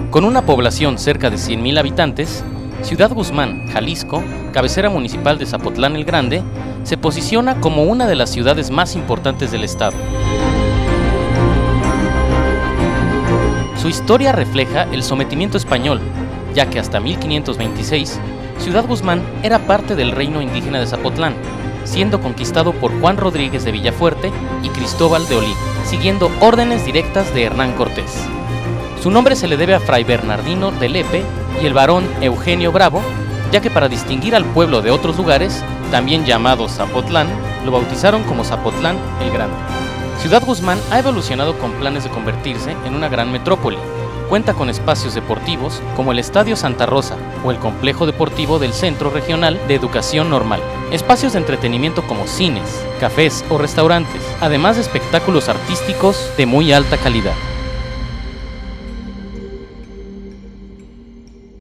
Con una población cerca de 100,000 habitantes, Ciudad Guzmán, Jalisco, cabecera municipal de Zapotlán el Grande, se posiciona como una de las ciudades más importantes del estado. Su historia refleja el sometimiento español, ya que hasta 1526, Ciudad Guzmán era parte del reino indígena de Zapotlán, siendo conquistado por Juan Rodríguez de Villafuerte y Cristóbal de Olid, siguiendo órdenes directas de Hernán Cortés. Su nombre se le debe a Fray Bernardino de Lepe y el barón Eugenio Bravo, ya que para distinguir al pueblo de otros lugares, también llamado Zapotlán, lo bautizaron como Zapotlán el Grande. Ciudad Guzmán ha evolucionado con planes de convertirse en una gran metrópoli. Cuenta con espacios deportivos como el Estadio Santa Rosa o el Complejo Deportivo del Centro Regional de Educación Normal, espacios de entretenimiento como cines, cafés o restaurantes, además de espectáculos artísticos de muy alta calidad.